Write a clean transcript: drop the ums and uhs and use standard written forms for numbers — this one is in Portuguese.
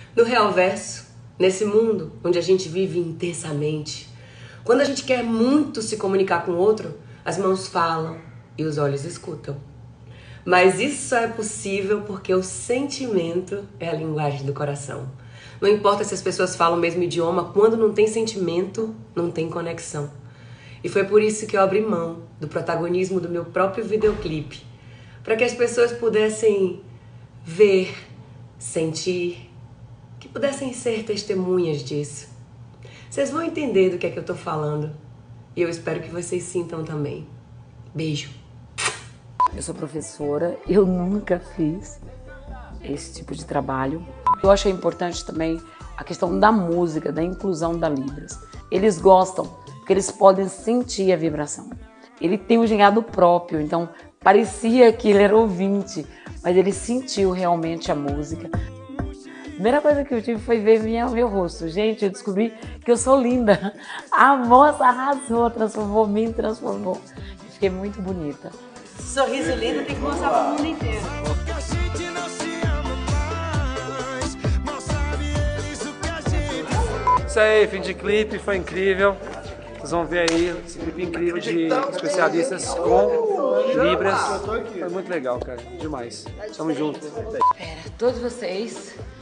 No real verso, nesse mundo onde a gente vive intensamente, quando a gente quer muito se comunicar com o outro, as mãos falam e os olhos escutam. Mas isso só é possível porque o sentimento é a linguagem do coração. Não importa se as pessoas falam o mesmo idioma, quando não tem sentimento, não tem conexão. E foi por isso que eu abri mão do protagonismo do meu próprio videoclipe, para que as pessoas pudessem ver, sentir, que pudessem ser testemunhas disso. Vocês vão entender do que é que eu tô falando e eu espero que vocês sintam também. Beijo! Eu sou professora, eu nunca fiz esse tipo de trabalho. Eu achei importante também a questão da música, da inclusão da Libras. Eles gostam, porque eles podem sentir a vibração. Ele tem um gingado próprio, então parecia que ele era ouvinte, mas ele sentiu realmente a música. A primeira coisa que eu tive foi ver meu rosto. Gente, eu descobri que eu sou linda. A moça arrasou, transformou, me transformou. Fiquei muito bonita. Esse sorriso lindo tem que mostrar para o mundo inteiro. Isso aí, fim de clipe, foi incrível. Vocês vão ver aí esse clipe incrível de especialistas com Libras. Foi muito legal, cara. Demais. Tamo junto. Todos vocês